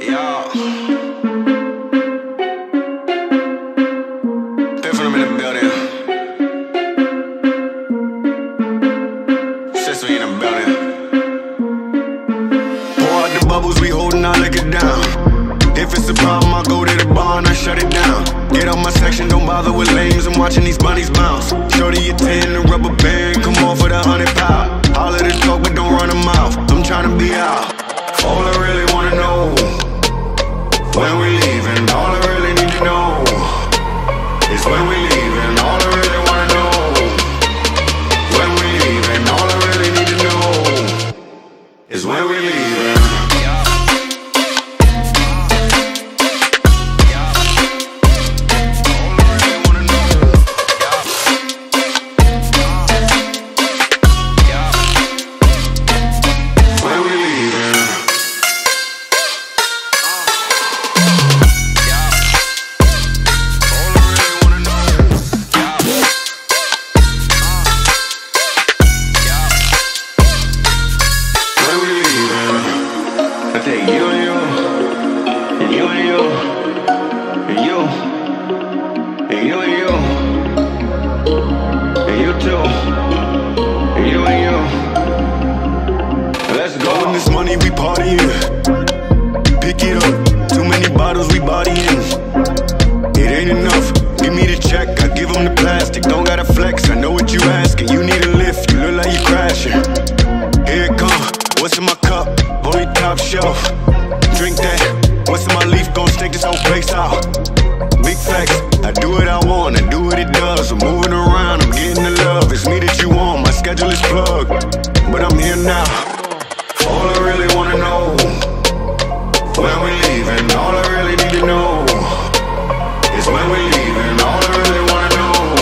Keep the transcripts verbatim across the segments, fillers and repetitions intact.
Yeah. Been from in the building. Since we in the building. Pour out the bubbles, we holding our liquor down. If it's a problem, I go to the bar and I shut it down. Get on my section, don't bother with lames. I'm watching these bunnies bounce. Shorty a ten, the rubber band, come on for the hundred pound. All of the talk, but don't run them mouth. I'm trying to be out. All I really wanna know, when we leaving. All I really need to know is when we leaving. All I really wanna know, when we leaving. All I really need to know is when we leaving.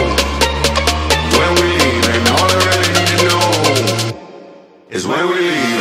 Is when we leave.